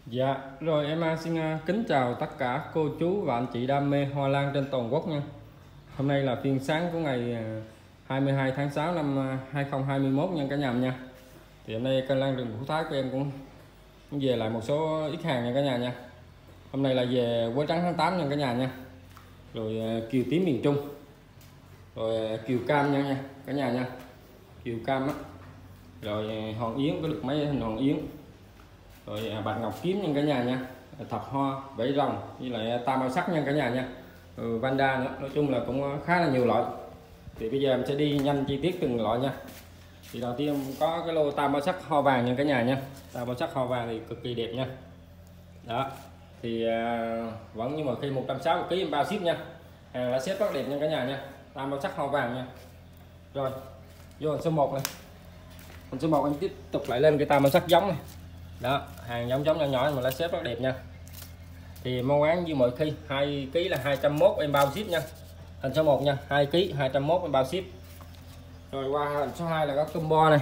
Dạ, rồi em xin kính chào tất cả cô chú và anh chị đam mê hoa lan trên toàn quốc nha. Hôm nay là phiên sáng của ngày 22 tháng 6 năm 2021 nha cả nhà nha. Thì hôm nay kênh Lan Rừng Phú Thái của em cũng về lại một số ít hàng nha cả nhà nha. Hôm nay là về quế trắng tháng 8 nha cả nhà nha. Rồi kiều tím miền Trung. Rồi kiều cam nha cả nhà nha. Kiều cam á. Rồi hòn yến, có được mấy hình hòn yến. Rồi bạch ngọc kiếm nha cả nhà nha, thập hoa, vảy rồng với lại tam màu sắc nha cả nhà nha. Vanda nữa, nói chung là cũng khá là nhiều loại. Thì bây giờ em sẽ đi nhanh chi tiết từng loại nha. Thì đầu tiên có cái lô tam màu sắc hoa vàng nha cả nhà nha. Tam màu sắc hoa vàng thì cực kỳ đẹp nha. Đó thì vẫn như mà khi 160 kg em bao ship nha. Hàng là xếp rất đẹp nha cả nhà nha. Tam màu sắc hoa vàng nha. Rồi vô số 1 này. Số 1 em tiếp tục lại lên cái tam màu sắc giống này. Đó, hàng giống nhỏ nhỏ mà lá xếp rất đẹp nha. Thì mong bán như mọi khi, 2 kg là 201 em bao ship nha. Hình số 1 nha, 2 kg 201 em bao ship. Rồi qua hình số 2 là có combo này.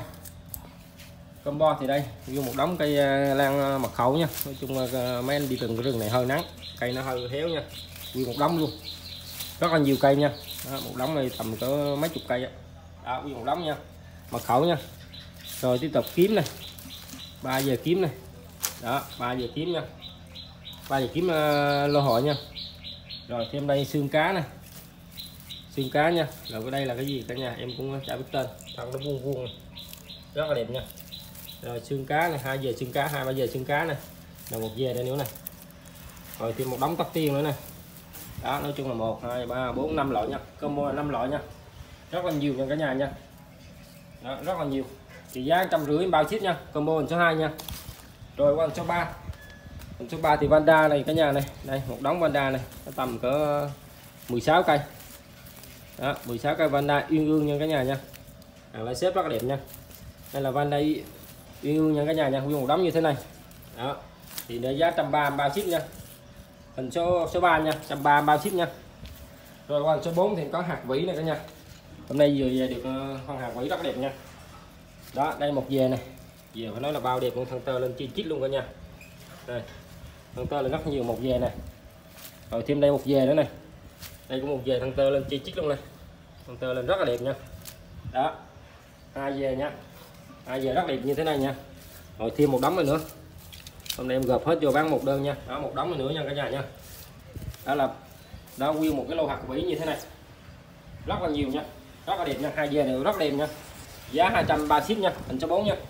Combo thì đây, vô một đống cây lan mật khẩu nha. Nói chung là mấy anh đi từng cái rừng này hơi nắng, cây nó hơi héo nha. Nguyên một đống luôn. Rất là nhiều cây nha. Đó, một đống này tầm cỡ mấy chục cây á. Đó, nguyên một đống nha. Mật khẩu nha. Rồi tiếp tục kiếm này. 3 giờ kiếm này. Đó, 3 giờ kiếm nha. 3 giờ kiếm lô hội nha. Rồi thêm đây xương cá nè. Xương cá nha. Rồi cái đây là cái gì cả nhà em cũng chả biết tên. Thân nó vuông vuông này. Rất là đẹp nha. Rồi xương cá này, 2 giờ xương cá, 2-3 giờ xương cá này. Rồi 1 giờ đây nữa này. Rồi thêm một đống tóc tiên nữa nè. Đó, nói chung là 1 2 3 4 5 loại nha. Combo là 5 loại nha. Rất là nhiều nha cả nhà nha. Đó, rất là nhiều. Thì giá 150 bao ship nha. Combo hình số 2 nha. Rồi qua hình số 3. Hình số 3 thì Vanda này cả nhà này. Đây một đống Vanda này, nó tầm cỡ 16 cây. Đó, 16 cây Vanda uyên ương nha cả nhà nha. Hàng lại xếp rất là đẹp nha. Đây là Vanda uyên ương nha cả nhà nha, nguyên một đống như thế này. Đó. Thì để giá 130 bao ship nha. Hình số 3 nha, 130 bao ship nha. Rồi qua hình số 4 thì có hạt vĩ này cả nhà. Hôm nay vừa về được con hạt vĩ rất đẹp nha. Đó, đây một về này. Về phải nói là bao đẹp luôn, thân tơ lên chi chít luôn cả nha. Đây. Thân tơ là rất nhiều, một về này. Rồi thêm đây một về nữa này. Đây cũng một về thân tơ lên chi chít luôn này. Thân tơ lên rất là đẹp nha. Đó. 2 về nha. 2 về rất đẹp như thế này nha. Rồi thêm một đống này nữa. Hôm nay em gộp hết vô bán một đơn nha. Đó, một đống này nữa nha cả nhà nha. Đó là đó nguyên một cái lô hạt vĩ như thế này. Rất là nhiều nha. Rất là đẹp nha, 2 về này rất đẹp nha. Giá 230 ship nha, hình số 4 nha.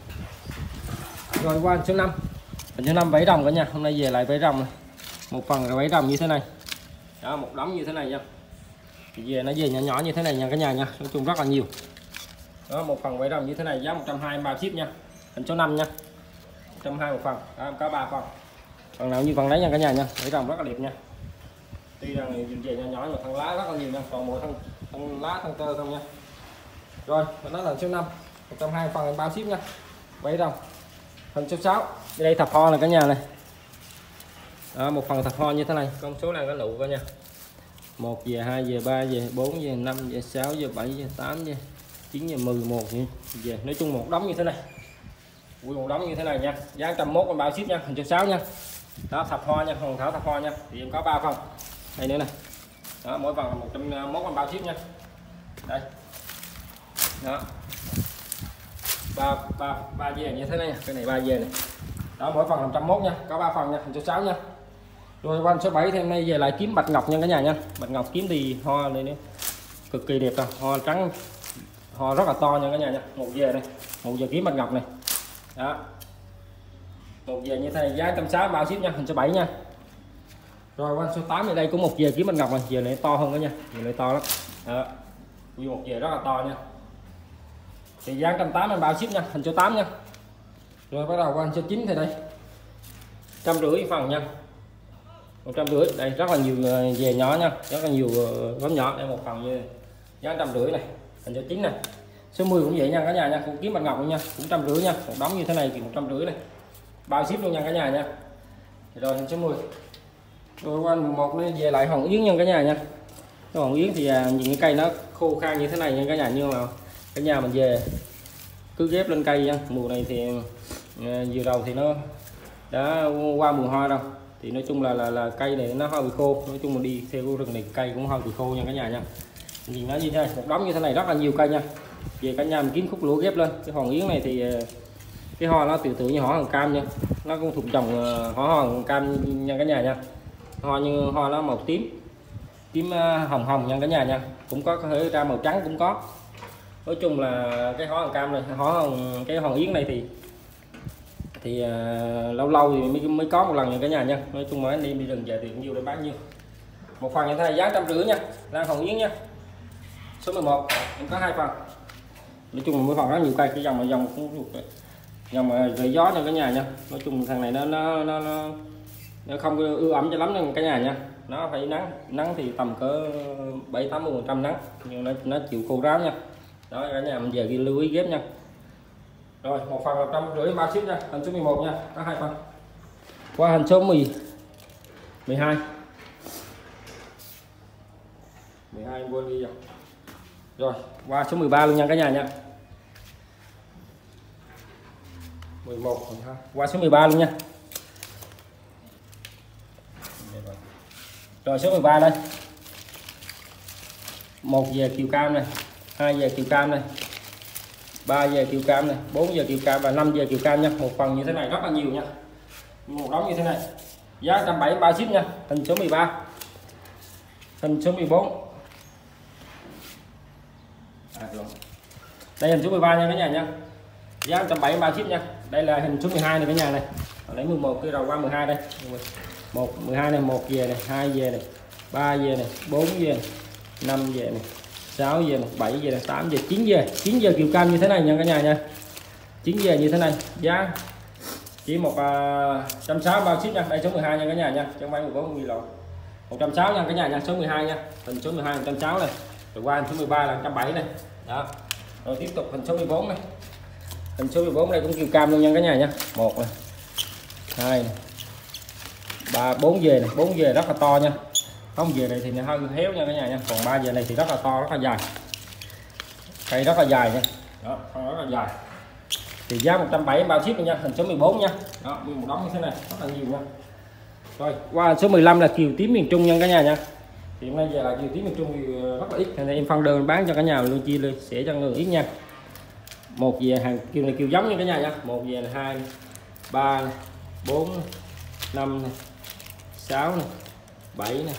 Rồi qua hình số 5. Hình số 5 vảy rồng cả nhà, hôm nay về lại vảy rồng này. Một phần là vảy rồng như thế này. Đó, một đống như thế này nha. Thì về nó về nhỏ nhỏ như thế này nha cả nhà nha, nói chung rất là nhiều. Đó, một phần vảy rồng như thế này giá 120 ship nha. Hình số 5 nha. 120 một phần, đó, có 3 phần. Phần nào như phần đấy nha cả nhà nha, vảy rồng rất là đẹp nha. Tuy rằng về nhỏ nhỏ mà thân lá rất là nhiều nha, còn một thân lá thân tơ không nha. Rồi, đó là số 5, 120 phần bao ship nha. Vảy rồng. Hình số 6, đây thập hoa là cả nhà này. Đó, một phần thập hoa như thế này, con số này có nụ cả nha. 1 về, 2 về, 3 về, 4 về, 5 về, 6 về, 7 về, 8 về, 9 về, 11 về. Nói chung một đống như thế này. Một đống như thế này nha. Giá 101 bao ship nha, hình số 6 nha. Đó, thập hoa nha, hồng thảo thập hoa nha. Thì em có 3 phần. Đây nữa này. Đó, mỗi phần là 101 bao ship nha. Đây. Đó. 3 về như thế này, cái này 3 về này. Đó, mỗi phần 101 nha, có 3 phần nha, hình số 6 nha. Rồi qua số 7 thì hôm nay về lại kiếm bạch ngọc nha cả nhà nha. Bạch ngọc kiếm thì hoa này nữa cực kỳ đẹp rồi, hoa trắng, hoa rất là to nha cả nhà nha. Một về này, một về kiếm bạch ngọc này. Đó. Một về như thế này giá 160 bao ship nha, hình số 7 nha. Rồi qua số 8 thì đây cũng một về kiếm bạch ngọc này, về này to hơn đó nha, về này to lắm. Đó. Như một về rất là to nha. Thì giá 180 bao ship nha, hình số 8 nha. Rồi bắt đầu qua hình số 9 thì đây 150 phần nha. 150, đây rất là nhiều về nhỏ nha, rất là nhiều góm nhỏ. Đây một phần như giá 150 này, hình số 9 này. Số 10 cũng vậy nha cả nhà nha, cũng kiếm bạch ngọc luôn nha, cũng 150 nha, một đống như thế này thì 150 này. Bao ship luôn nha cả nhà nha. Rồi hình số 10. Rồi qua 11 này về lại hồng yến nha cả nhà nha. Cái hồng yến thì những cái cây nó khô khan như thế này nha cả nhà, nhưng mà cả nhà mình về cứ ghép lên cây nha. Mùa này thì vừa đầu thì nó đã qua mùa hoa đâu. Thì nói chung là cây này nó hơi bị khô, nói chung là đi theo cái rừng này cây cũng hơi bị khô nha cả nhà nha. Nhìn nó như thế này, một đống như thế này rất là nhiều cây nha. Về cả nhà mình kiếm khúc lúa ghép lên. Cái hòn yến này thì cái hoa nó tự tự như hoa hồng cam nha, nó cũng thuộc dòng hoa hồng cam nha cả nhà nha. Hoa như hoa nó màu tím hồng hồng nha cả nhà nha, cũng có thể ra màu trắng cũng có. Nói chung là cái hoa hồng cam này, cái hòn yến này thì lâu lâu thì mới có một lần nha cả nhà nha. Nói chung là anh em đi rừng về thì cũng nhiều để bán nhiêu. Một phần như thế này giá 150 nha, lan hồng yến nha. Số 11 em có 2 phần. Nói chung là mỗi phần rất nhiều cây, cái dòng cũng dòng mà gợi gió cho cả nhà nha. Nói chung thằng này nó không ưa ẩm cho lắm nha cả nhà nha. Nó phải nắng thì tầm cỡ 70-80% nắng, nhưng nó chịu khô ráo nha. Đó cả nhà mình về ghi lưu ý ghép nha. Rồi một phần là 150 bao ship nha. Hình số 11 nha, có 2 phần. Qua hình số 12 em quên đi rồi. Rồi qua số 13 luôn nha cả nhà nha. 11 qua số 13 luôn nha. Rồi số 13 đây. 1 về kiều cam này, 2 về kiều cam này, 3 về kiều cam này, 4 về kiều cam và 5 về kiều cam nha. Một phần như thế này rất là nhiều nha. Một đống như thế này. Giá 170 bao ship nha. Hình số 13. Hình số 14. Đây hình số 13 nha cả nhà nha. Giá 170 bao ship nha. Đây là hình số 12 này cả nhà này. Lấy 11 cái đầu qua 12 đây. 12 này, 1 về này, 2 về này, 3 về này, 4 về này, 5 về này, 6 về này, 7 về này, 8 về, 9 về kiều cam như thế này nha cả nhà nha. 9 về như thế này, giá chỉ 160 bao ship nha. Đây số 12 nha cả nhà nha, chứ không phải 14 gì lộn. 160 nha cả nhà nha, số 12 nha. Hình số 12 160 này. Rồi qua hình số 13 là 170 này. Đó. Rồi tiếp tục hình số 14 này. Hình số 14 đây cũng kiều cam luôn nha cả nhà nha. 1 này, 2 này, 3 4 về này, 4 về rất là to nha. Không về này thì nó hơi héo nha cả nhà nha. Còn 3 về này thì rất là to, rất là dài. Cây rất là dài nha. Đó, rất là dài. Thì giá 170 bao ship nha, hình số 14 nha. Đó, một đống như thế này, rất là nhiều nha. Rồi, qua số 15 là kiều tím miền Trung nha cả nhà nha. Hiện nay giờ là kiều tím miền Trung thì rất là ít, nên em phân đơn bán cho cả nhà luôn chia sẻ cho người ít nha. 1 về hàng kiều này kiều giống như cả nhà nha. 1 về là 2, 3, 4, 5 này, 6 này, 7 này,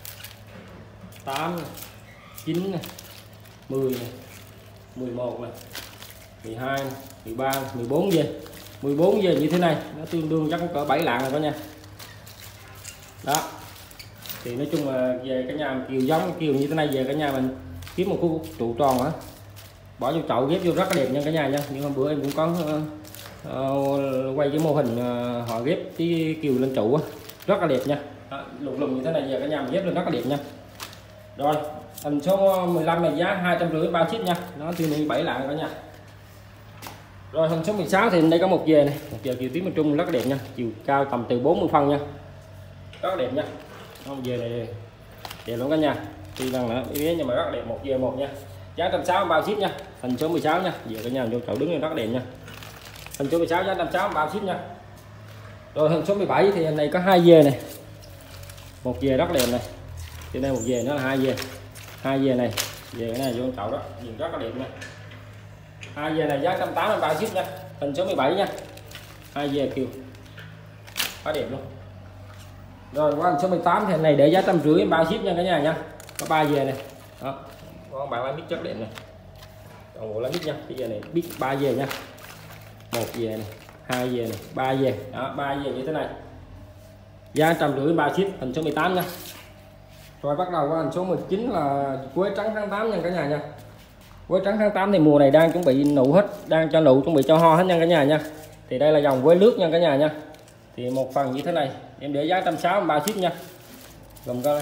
8 này, 9 này, 10 này, 11 này, 12 này, 13 này, 14 về. 14 về như thế này, nó tương đương chắc cỡ 7 lạng rồi cả nhà. Đó. Thì nói chung là về cả nhà kiều giống kiều như thế này về cả nhà mình kiếm một khu trụ tròn á, bỏ vô chậu ghép vô rất là đẹp nha cả nhà nha. Nhưng hôm bữa em cũng có quay cái mô hình họ ghép cái kiều lên trụ á, rất là đẹp nha. Lùng lùng như thế này về cả nhà mình ghép lên rất là đẹp nha. Rồi hình số 15 này giá 250 bao ship nha, nó tương đương 7 lạng cả nhà. Rồi hình số 16 thì đây có một về này, một về kiều tím miền Trung rất là đẹp nha, chiều cao tầm từ 40 phân nha, rất là đẹp nha. Một về này đẹp luôn cả nhà, tuy rằng là bé nhưng mà rất là đẹp. Một về một nha, giá 160 bao ship nha. Hình số 16 nha, về cả nhà vô chậu đứng rất là đẹp nha. Hình số 16 giá 160 bao ship nha. Rồi hình số 17 thì này có 2 về này, một về rất đẹp này, trên đây một về nó là 2 về, 2 về này về cái này vô chậu đó nhìn rất là đẹp nha. 2 về này giá 180 bao ship nha. Hình số 17 nha, 2 về kiều quá đẹp luôn. Rồi qua hình số 18 thì này để giá 150 bao ship nha cả nhà nha. Có 3 về này, đó có bạn lá mít chất đẹp này, còn bộ lá mít nha. Bây giờ này biết 3 về nha, 1 về này, 2 về này, 3 về, đó 3 về như thế này, giá 150 bao ship. Hình số 18 nha. Rồi bắt đầu qua hình số 19 là quế trắng tháng 8 nha cả nhà nha. Quế trắng tháng 8 thì mùa này đang chuẩn bị nụ hết, đang cho nụ chuẩn bị cho ho hết nha cả nhà nha. Thì đây là dòng quế nước nha cả nhà nha. Thì một phần như thế này em để giá 160 bao ship nha. Gồm có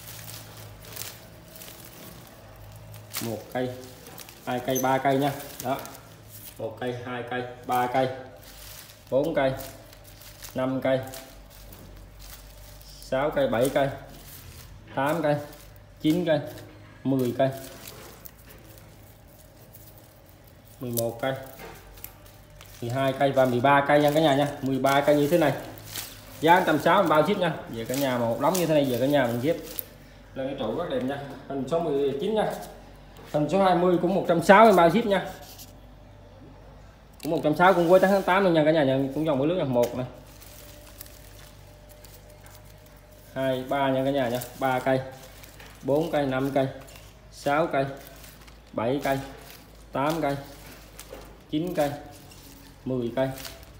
1 cây, 2 cây, 3 cây nha. Đó. 1 cây, 2 cây, 3 cây, 4 cây, 5 cây, 6 cây, 7 cây, 8 cây, 9 cây, 10 cây, 11 cây, 12 cây và 13 cây nha cả nhà nha. 13 cây như thế này giá 160 bao ship nha. Về cả nhà mà một đống như thế này về cả nhà mình ship lên cái trụ rất đẹp nha. Hình số 19 nha. Hình số 20 cũng 160 bao ship nha. Cũng 160 cũng với tháng 8 luôn nha cả nhà nha, cũng dòng với nước nha. 1 này 2 3 nha cả nhà nha. 3 cây 4 cây 5 cây 6 cây 7 cây 8 cây 9 cây 10 cây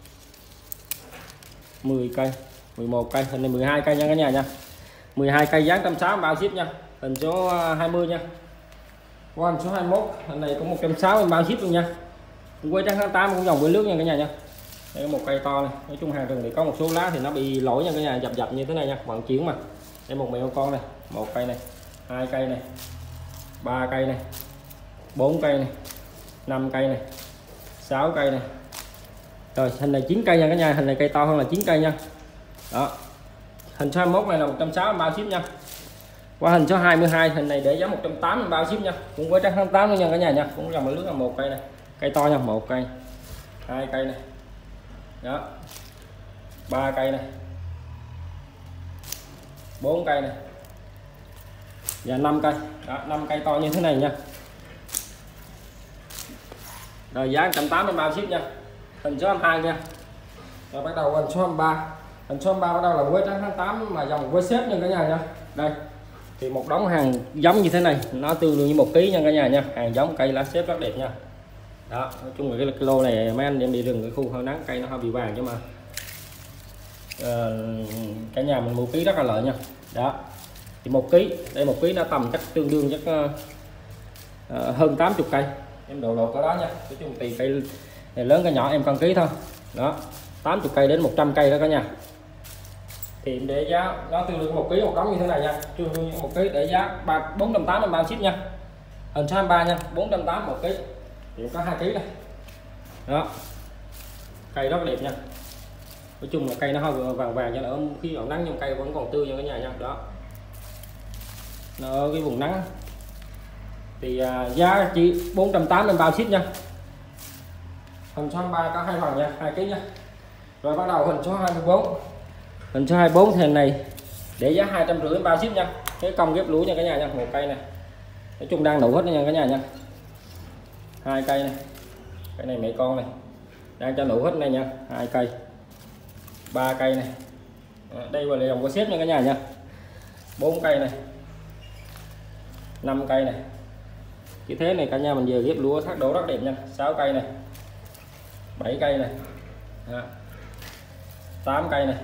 10 cây 11 cây. Hình này 12 cây nha cả nhà nha. 12 cây giá 160 bao ship nha. Hình số 20 nha. Qua hình số 21 hình này cũng 160 bao ship luôn nha. Quay trắng tháng 8 cũng dòng với nước nha cả nhà nha. Đây một cây to này, nói chung hàng rừng thì có một số lá thì nó bị lỗi nha cả nhà, dập dập như thế này nha, vận chuyển mà. Đây một mèo con này, 1 cây này, 2 cây này, 3 cây này, 4 cây này, 5 cây này, 6 cây này. Rồi hình này 9 cây nha cả nhà, hình này cây to hơn là 9 cây nha. Đó. Hình số 21 này là 160 bao ship nha. Qua hình số 22 hình này để giá 180 bao ship nha. Cũng với trắng tháng 8 luôn nha cả nhà nha. Cũng dòng với nước là 1 cây này. Cây to nha, 1 cây, 2 cây này. Đó. 3 cây này. 4 cây này. Và 5 cây. Đó, 5 cây to như thế này nha. Rồi giá 180 bao ship nha. Hình số 22 nha. Rồi bắt đầu hình số 23. Hình số 23 bắt đầu là quế trắng tháng 8 mà dòng với xếp nha cả nhà nha. Đây. Thì một đống hàng giống như thế này, nó tương đương như 1 kg nha cả nhà nha. Hàng giống cây lá xếp rất đẹp nha. Đó, nói chung là cái lô này mấy anh em đi rừng cái khu hơi nắng cây nó hơi bị vàng chứ mà cả nhà mình mua ký rất là lợi nha. Đó thì 1 kg, đây 1 kg nó tầm chắc tương đương chắc hơn 80 cây em độ lột cái đó nha. Nói chung tùy cây này lớn cây nhỏ em cân ký thôi. Đó 80 cây đến 100 cây đó cả nhà. Thì để giá nó tương đương 1 kg một đống như thế này nha, tương đương 1 kg để giá 480 bao ship nha. Hình số 23 nha, 480 1 kg. Thì có 2 kg này. Đó. Cây rất đẹp nha. Nói chung là cây nó hơi vàng vàng cho nó khi ở nắng nhưng cây vẫn còn tươi nha cả nhà nha. Đó. Nó ở cái vùng nắng. Thì giá chỉ 480 bao ship nha. Hình số 23 có 2 phần nha, 2 kg nha. Rồi bắt đầu hình số 24. Hình số 24 thì này để giá 250 bao ship nha. Cái công ghép lúa nha cả nhà nha, 1 cây này. Nói chung đang nụ hết nha cả nhà nha. 2 cây này. Cái này mẹ con này. Đang cho nụ hết này nha, 2 cây. 3 cây này. Đây là dòng có xếp nha cả nhà nha. 4 cây này. 5 cây này. Cái thế này cả nhà mình vừa ghép lúa thác đổ rất đẹp nha. 6 cây này. 7 cây này. 8 cây này.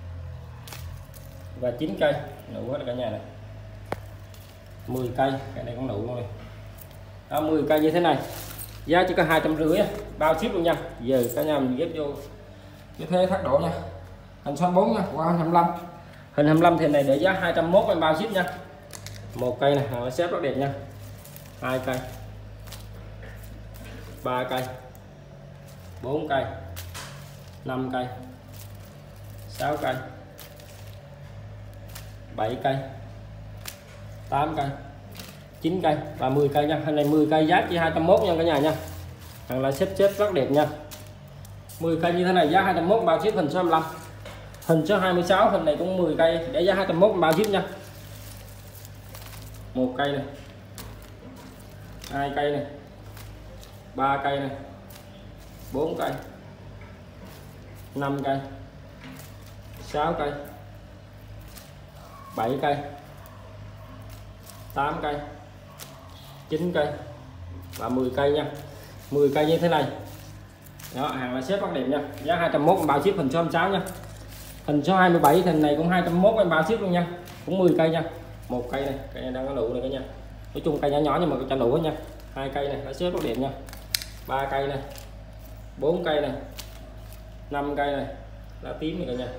Và 9 cây nụ hết cả nhà này. 10 cây, cái này cũng nụ luôn này. Đó, 10 cây như thế này. Giá chỉ có 250 bao ship luôn nha. Giờ cả nhà mình ghép vô cái thế thác đổ nha. Hình số 24 nha, qua hình 25. Hình 25 thì này để giá 201 em bao ship nha. 1 cây này, hàng là xếp rất đẹp nha. 2 cây. 3 cây. 4 cây. 5 cây. 6 cây. 7 cây. 8 cây. 9 cây và 10 cây nha. Hình này 10 cây giá chỉ 201 nha cả nhà nha. Hàng là xếp rất đẹp nha. 10 cây như thế này giá 201 bao ship. Hình số 25. Hình số 26 hình này cũng 10 cây để giá 201 bao ship nha. 1 cây này. 2 cây này. 3 cây này. 4 cây. 5 cây. 6 cây. 7 cây. 8 cây. 9 cây và 10 cây nha. 10 cây như thế này. Đó, hàng là xếp rất đẹp nha. Giá 201 bao ship. Hình số 26 nha. Hình số 27 thì này cũng 201 em bao ship luôn nha. Cũng 10 cây nha. 1 cây này, cây này đang có nụ này cả nhà. Nói chung cây nhỏ nhỏ nhưng mà cho nụ hết nha. 2 cây này nó xếp rất đẹp nha. 3 cây này. 4 cây này. 5 cây này. Lá tím này cả nhà.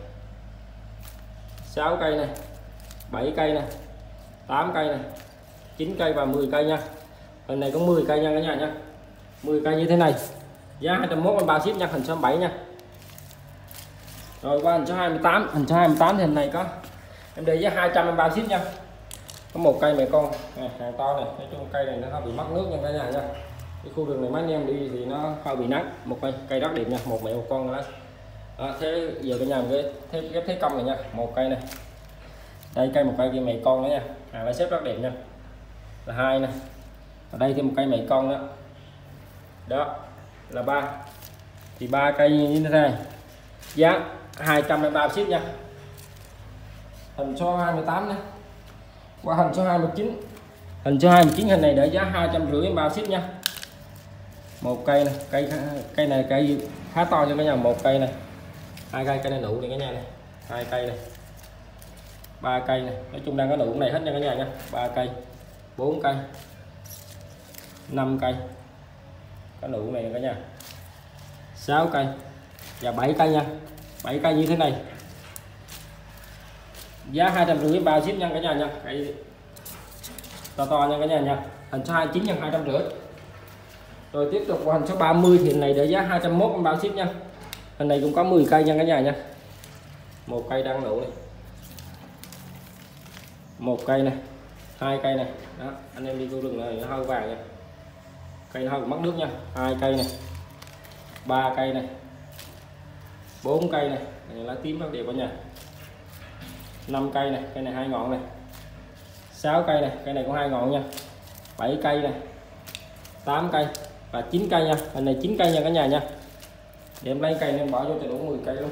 6 cây này. 7 cây này. 8 cây này. 9 cây và 10 cây nha. Hình này cũng 10 cây nha cả nhà nha. 10 cây như thế này. Giá 201 bao ship nha. Hình số 7 nha. Rồi qua hình số 28. Hình số 28 thì hình này có em để giá 200 bao ship nha. Có 1 cây mẹ con hàng to này. Nói chung cây này nó hơi bị mất nước nha cả nhà nha. Cái khu rừng này mấy anh em đi thì nó hơi bị nắng. 1 cây rất đẹp nha. 1 mẹ 1 con Đó, thế giờ cả nhà mình ghép thế công này nha, một cây này, đây cây một cây kia mày con nữa nha, lại xếp rất đẹp nha, là hai này, ở đây thêm một cây mày con nữa, đó là ba, thì ba cây như thế này, giá 230 ship nha. Hình số 28 này qua hình số 29, hình số 29 hình này để giá 250 bao ship nha. Một cây này, cây này cây khá to cho cả nhà, một cây này, hai cây này nụ này cả nhà này, hai cây này, ba cây này, nói chung đang có nụ này hết nha cả nhà nha, ba cây, 4 cây, 5 cây, cái nụ này cả nhà, 6 cây và 7 cây nha, 7 cây như thế này, giá 250 bao ship nha cả nhà nha, cây to to nha cả nhà nha. Hình số 29 nhân 250. Rồi tiếp tục qua hình số 30 thì này để giá 201 bao ship nha. Hình này cũng có 10 cây nha cả nhà nha. Một cây đang nụ này, một cây này, hai cây này, đó anh em đi vô rừng này nó hơi vàng nha, cây nó hơi mất nước nha, hai cây này, ba cây này, 4 cây này, lá tím rất đẹp cả nhà, 5 cây này, cây này 2 ngọn này, 6 cây này, cây này cũng 2 ngọn nha, 7 cây này, 8 cây và 9 cây nha. Hình này 9 cây nha cả nhà nha. Để em lấy cây nên bỏ vô cho đủ 10 cây luôn.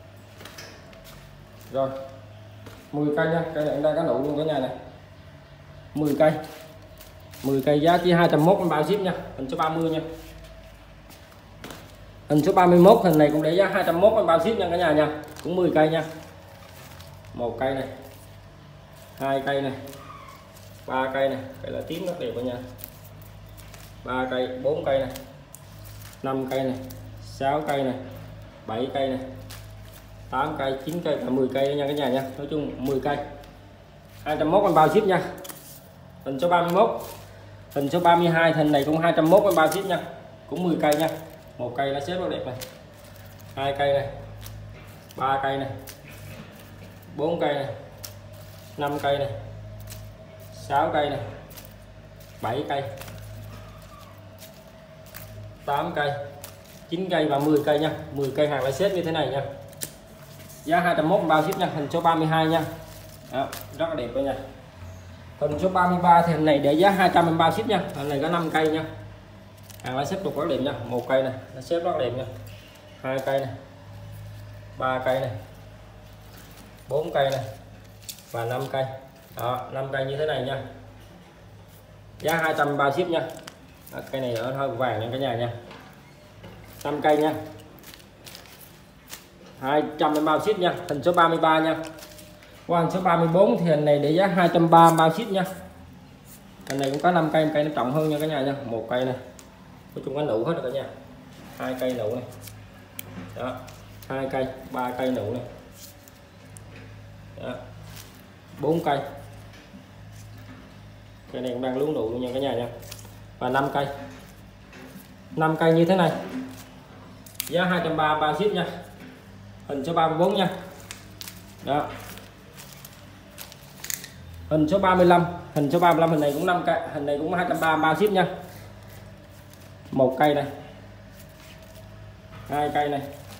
Rồi 10 cây nha, cây này đang có nụ luôn cả nhà này, 10 cây, 10 cây giá chỉ 201 bao ship nha. Hình số 30 nha, hình số 31 hình này cũng để giá 201 bao ship nha cả nhà nha, cũng 10 cây nha, một cây này, hai cây này, ba cây này, cây là tím rất đẹp cả nhà, 3 cây, 4 cây này, 5 cây này, 6 cây này, 7 cây này, 8 cây, 9 cây và 10 cây nha cả nhà nha. Nói chung 10 cây 201 bao ship nha. Hình số 31, hình số 32 hình này cũng 201 bao ship nha, cũng 10 cây nha, một cây lá xếp rất đẹp này, hai cây này, ba cây này, 4 cây này, 5 cây này, 6 cây này, 7 cây, 8 cây, 9 cây và 10 cây nha, 10 cây hàng lá xếp như thế này nha, giá 201 bao ship nha. Hình số 32 nha. Đó, rất là đẹp đó nha. Hình số 33 thì hình này để giá 200 bao ship nha. Hình này có 5 cây nha, hàng lá xếp tục rất đẹp nha, một cây này lá xếp rất đẹp nha, hai cây này, ba cây này, 4 cây này và 5 cây. Đó, 5 cây như thế này nha, giá 200 bao ship nha. Đó, cây này ở hơi vàng nha cả nhà nha, 5 cây nha, 200 bao ship nha. Hình số 33 nha. Qua hình số 34 thì hình này để giá 230 bao ship nha. Hình này cũng có 5 cây, cây nó trọng hơn nha cả nhà nha, một cây này, nói chung có nụ hết rồi cả nhà, hai cây nụ này, đó, hai cây, ba cây nụ này, đó, 4 cây, cây này cũng đang lú nụ luôn nha cả nhà nha, và 5 cây, 5 cây như thế này, giá 230 bao ship nha. Hình số 34 nha. Đó, hình số 35, hình số 35 hình này cũng 5 cây, hình này cũng 230 bao ship nha, một cây này, hai cây này,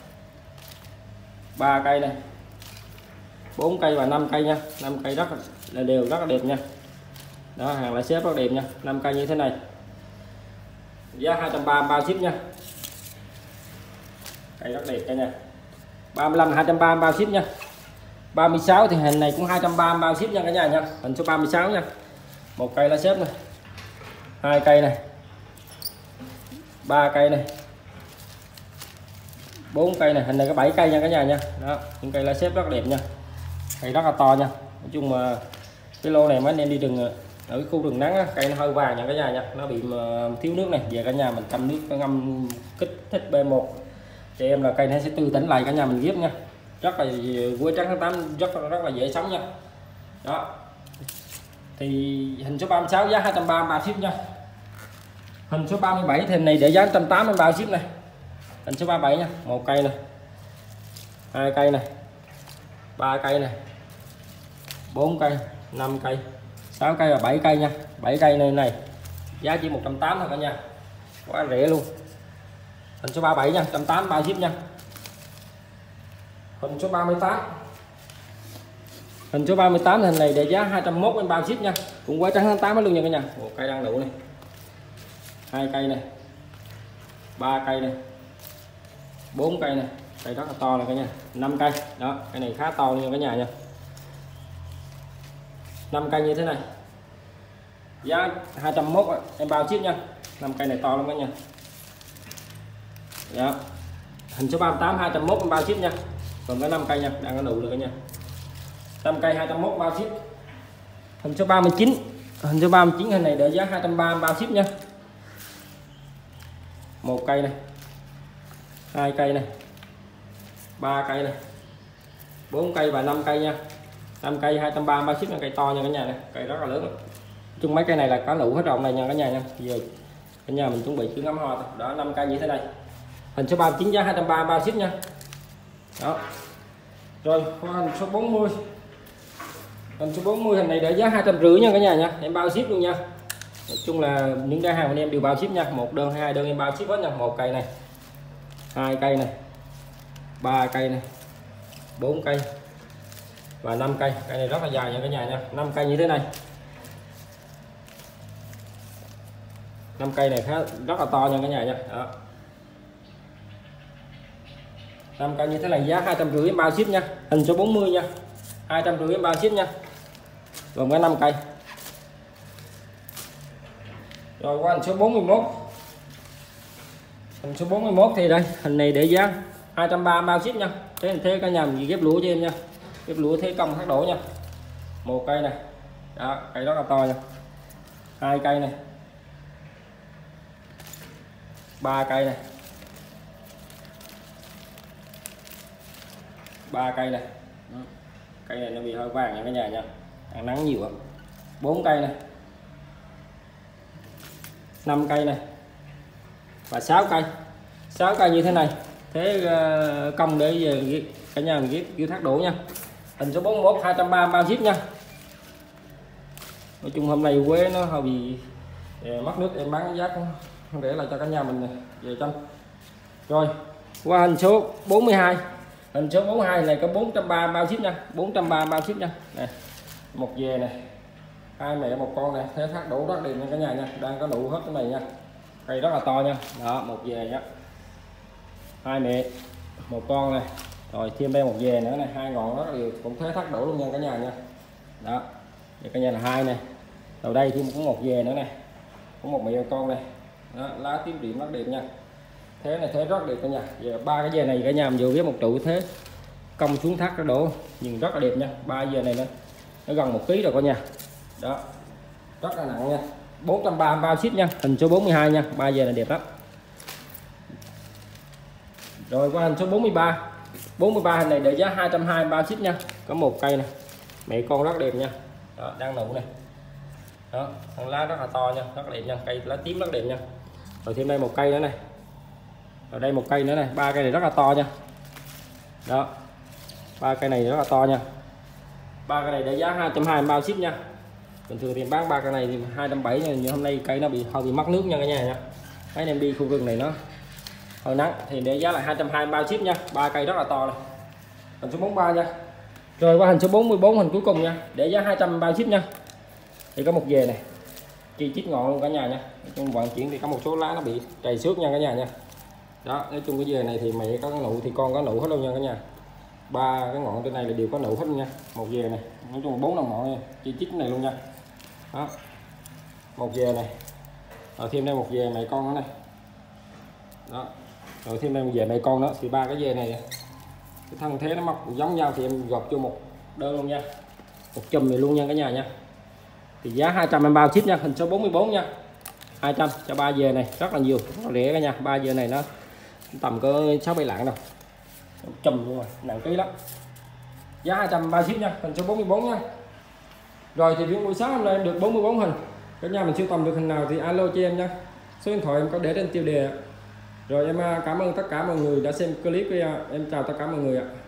ba cây này, 4 cây và 5 cây nha, 5 cây rất là đều, rất là đẹp nha. Đó, hàng lại xếp rất đẹp nha, 5 cây như thế này, giá 230 bao ship nha, cây rất đẹp cả nha. 35 230 bao ship nha. 36 thì hình này cũng 230 bao ship nha cả nhà nha. Hình số 36 nha, một cây lá xếp này, hai cây này, ba cây này, 4 cây này, hình này có 7 cây nha cả nhà nha. Đó, những cây lá xếp rất đẹp nha, cây rất là to nha. Nói chung mà cái lô này mấy anh em đi rừng ở khu rừng nắng á, cây nó hơi vàng nha cả nhà nha, nó bị thiếu nước này, về cả nhà mình chăm nước ngâm kích thích B1 cho em là cây nó sẽ tươi tỉnh lại cả nhà mình ghép nha, rất là quế trắng tháng 8 rất là dễ sống nha. Đó thì hình số 36 giá 230 bao ship nha. Hình số 37 thì này để giá 180 bao ship này. Hình số 37 nha, một cây này, hai cây này, ba cây này, 4 cây, 5 cây, 6 cây và 7 cây nha. 7 cây này giá chỉ 180 thôi cả nhà, quá rẻ luôn. Hình số 37 nha, 180 bao ship nha. Hình số 38. Hình số 38 hình này để giá 201 em bao ship nha. Cũng quá trắng tháng 8 luôn nha cả nhà. Một cây đang nụ này. Hai cây này. Ba cây này. 4 cây này. Cây rất là to này cả nhà. 5 cây. Đó, cái này khá to nha cả nhà nha. 5 cây như thế này. Giá 201 em bao ship nha. 5 cây này to lắm cả nhà. Đó. Hình số 38 201 em bao ship nha. Còn cái 5 cây nha, đang có nụ được cả nhà. 5 cây 201 bao ship. Hình số 39. Hình số 39 hình này để giá 230 bao ship nha. Một cây này. Hai cây này. 3 cây này. 4 cây và 5 cây nha. 5 cây 230 bao ship là cây to nha cả nhà này, cây rất là lớn. Chung mấy cây này là có nụ hết rộng này nha cả nhà nha. Giờ cả nhà mình chuẩn bị cứ ngắm hoa thôi. Đó 5 cây như thế này. Hình số 39 giá 230 bao ship nha. Đó. Rồi qua hình số 40. Hình số 40 hình này để giá 250 nha cả nhà nha, em bao ship luôn nha. Nói chung là những cái hàng anh em đều bao ship nha, một đơn hai đơn em bao ship hết nha. Một cây này, hai cây này, 3 cây này, 4 cây và 5 cây. Cây này rất là dài nha cả nhà nha, 5 cây như thế này. 5 cây này rất là to nha cả nhà nha. Đó. 5 cây như thế này giá 250 em bao ship nha. Hình số 40 nha, 250 em bao ship nha. Gồm cái 5 cây. Rồi qua hình số 41. Hình số 41 thì đây, hình này để giá 230 bao ship nha. Thế cả nhà mình ghép lúa cho em nha. Ghép lúa thế công thác đổ nha. Một cây này. Đó, cây rất là to nha. Hai cây này. 3 cây này. 3 cây này. Cây này nó bị hơi vàng nha cả nhà nha. Ăn nắng nhiều ạ. 4 cây này. 5 cây này. Và 6 cây. 6 cây như thế này. Thế công để về cả nhà mình ghép thác đổ nha. Hình số 41 230 bao ship nha. Nói chung hôm nay quế nó hơi bị mất nước, em bán giá không để lại cho cả nhà mình về chăm. Rồi qua hình số 42. Hình số 42 này có 430 bao ship nha, 430 bao ship nha. Này, một về này, hai mẹ một con này, thế thác đổ rất đẹp nha cả nhà nha, đang có nụ hết cái này nha. Cây rất là to nha. Đó, một về nhá. Hai mẹ một con này. Rồi thêm đây một về nữa này, hai ngọn rất là đều, cũng thế thác đổ luôn nha cả nhà nha. Đó. Vậy cả nhà là hai này. Đầu đây thêm cũng một về nữa này. Có một mẹ con này. Đó, lá tím điểm rất đẹp nha. Thế này thế rất đẹp cả nhà. Giờ ba cái dề này cả nhà mình vừa với một trụ thế công xuống thác cái đổ nhìn rất là đẹp nha. Ba dề này nó gần 1 kg rồi cả nhà. Đó, rất là nặng nha. 430 bao ship nha. Hình số 42 nha, ba dề này đẹp lắm. Rồi qua hình số 43. 43 hình này để giá 220 bao ship nha. Có một cây này, mẹ con rất đẹp nha. Đó, đang nụ này. Đó, thân lá rất là to nha, rất là đẹp nha, cây lá tím rất đẹp nha. Rồi thêm đây một cây nữa này. Ở đây một cây nữa này, ba cây này rất là to nha. Đó, ba cây này rất là to nha. Ba cây này để giá 220 bao ship nha. Bình thường thì bán ba cây này thì 270, nhưng hôm nay cây nó hơi bị mất nước nha cả nhà nha. Mấy anh em đi khu rừng này nó hơi nắng thì để giá là 220 bao ship nha. Ba cây rất là to này. Hình số 43 nha. Rồi qua hình số 44 hình cuối cùng nha, để giá 200 bao ship nha. Thì có một về này, chi chít ngọn luôn cả nhà nha. Trong vận chuyển thì có một số lá nó bị trầy xước nha cả nhà nha. Đó, nói chung cái dề này thì mẹ có cái nụ thì con có nụ hết luôn nha cả nhà. Ba cái ngọn trên này là đều có nụ hết nha. Một dề này, nói chung 4 đồng ngọn nha, chi chít này luôn nha. Đó, một dề này. Rồi thêm đây một dề mẹ con nữa này. Đó, rồi thêm đây một dề mẹ con đó, thì ba cái dề này cái thân thế nó mọc giống nhau thì em gộp cho một đơn luôn nha, một chùm này luôn nha cả nhà nha. Thì giá 200 em bao ship nha. Hình số 44 nha, 200 cho ba dề này, rất là nhiều, rất là rẻ cả nhà. Ba dề này nó tầm có 6-7 lạng đâu, chùm luôn rồi, nặng ký lắm. Giá 200 bao ship nha. Hình số 44 nha. Rồi thì buổi sáng hôm nay em được 44 hình. Cả nhà mình sưu tầm được hình nào thì alo cho em nha. Số điện thoại em có để trên tiêu đề. Rồi em cảm ơn tất cả mọi người đã xem clip. Em chào tất cả mọi người ạ.